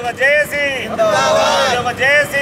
JAC ఉద్యోగ JAC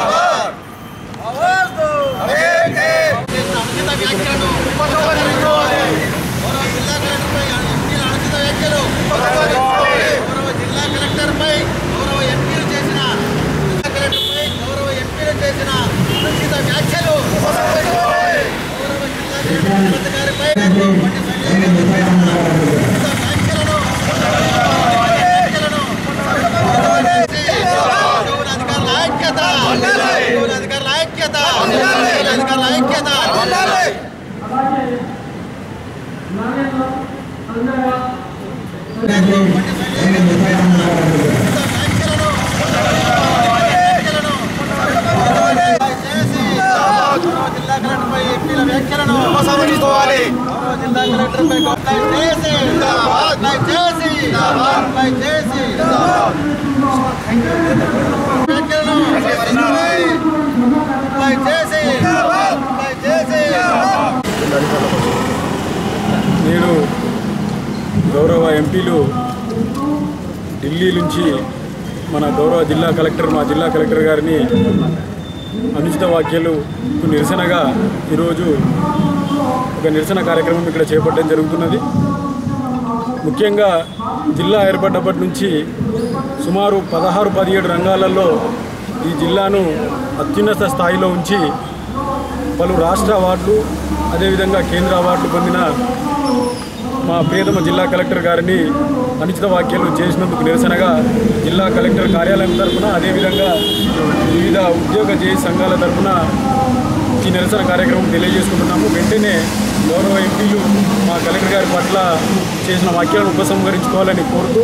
నేడు గౌరవ ఎంపీలు ఢిల్లీ నుంచి మన గౌరవ మా జిల్లా కలెక్టర్ గారిని అనుచిత వ్యాఖ్యలకు నిరసనగా ఈరోజు ఒక నిరసన కార్యక్రమం ఇక్కడ చేపట్టడం జరుగుతున్నది. ముఖ్యంగా జిల్లా ఏర్పడ్డప్పటి నుంచి సుమారు 16-17 రంగాలలో ఈ జిల్లాను అత్యున్నత స్థాయిలో ఉంచి పలు రాష్ట్ర అవార్డులు అదేవిధంగా కేంద్ర అవార్డులు పొందిన మా ప్రియతమ జిల్లా కలెక్టర్ గారిని అనుచిత వ్యాఖ్యలు చేసినందుకు నిరసనగా జిల్లా కలెక్టర్ కార్యాలయం తరఫున అదేవిధంగా వివిధ ఉద్యోగ జేఏసీ సంఘాల తరఫున ఈ నిరసన కార్యక్రమం తెలియజేసుకుంటున్నాము. వెంటనే గౌరవ ఎంపీలు మా కలెక్టర్ గారి పట్ల చేసిన వ్యాఖ్యలను ఉపసంహరించుకోవాలని కోరుతూ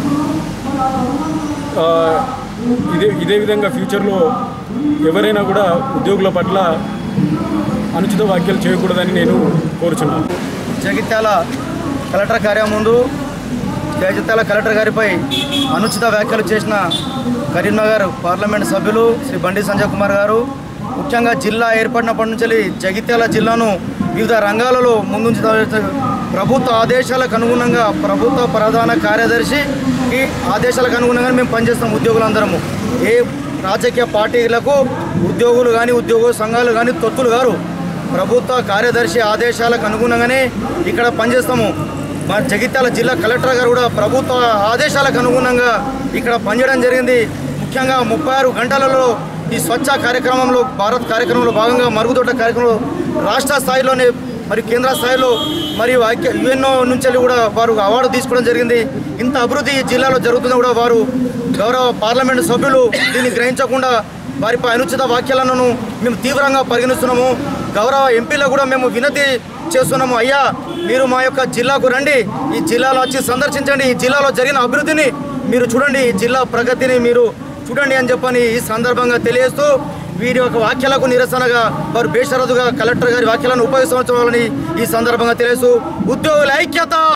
ఇదే విధంగా ఫ్యూచర్లో ఎవరైనా కూడా ఉద్యోగుల పట్ల అనుచిత వ్యాఖ్యలు చేయకూడదని నేను కోరుచున్నాను. జగిత్యాల కలెక్టర్ కార్యాలయం ముందు జగిత్యాల కలెక్టర్ గారిపై అనుచిత వ్యాఖ్యలు చేసిన కరీంనగర్ పార్లమెంట్ సభ్యులు శ్రీ బండి సంజయ్ కుమార్ గారు ముఖ్యంగా జిల్లా ఏర్పడినప్పటి నుంచి జగిత్యాల జిల్లాను వివిధ రంగాలలో ముందుంచి ప్రభుత్వ ఆదేశాలకు అనుగుణంగా ప్రభుత్వ ప్రధాన కార్యదర్శి ఈ ఆదేశాలకు అనుగుణంగా మేము పనిచేస్తాం. ఉద్యోగులందరము ఏ రాజకీయ పార్టీలకు ఉద్యోగులు కానీ ఉద్యోగ సంఘాలు కానీ తొత్తులు గారు ప్రభుత్వ కార్యదర్శి ఆదేశాలకు అనుగుణంగానే ఇక్కడ పనిచేస్తాము. మా జగిత్యాల జిల్లా కలెక్టర్ గారు కూడా ప్రభుత్వ ఆదేశాలకు అనుగుణంగా ఇక్కడ పనిచేయడం జరిగింది. ముఖ్యంగా 36 గంటలలో ఈ స్వచ్ఛ కార్యక్రమంలో భారత్ కార్యక్రమంలో భాగంగా మరుగుదొడ్డ కార్యక్రమంలో రాష్ట్ర స్థాయిలోనే మరి కేంద్ర స్థాయిలో మరియు యుఎన్ఓ నుంచి కూడా వారు అవార్డు తీసుకోవడం జరిగింది. ఇంత అభివృద్ధి జిల్లాలో జరుగుతున్నా కూడా వారు గౌరవ పార్లమెంటు సభ్యులు దీన్ని గ్రహించకుండా వారిపై అనుచిత వ్యాఖ్యలను మేము తీవ్రంగా పరిగణిస్తున్నాము. గౌరవ ఎంపీలో కూడా మేము వినతి చేస్తున్నాము. అయ్యా, మీరు మా యొక్క జిల్లాకు రండి, ఈ జిల్లాలో వచ్చి సందర్శించండి, ఈ జిల్లాలో జరిగిన అభివృద్ధిని మీరు చూడండి, ఈ జిల్లా ప్రగతిని మీరు చూడండి అని చెప్పని ఈ సందర్భంగా తెలియజేస్తూ వీరి యొక్క వ్యాఖ్యలకు నిరసనగా వారు బేషరతుగా కలెక్టర్ గారి వ్యాఖ్యలను ఉపయోగించాలని ఈ సందర్భంగా తెలియజేస్తూ ఉద్యోగుల ఐక్యత.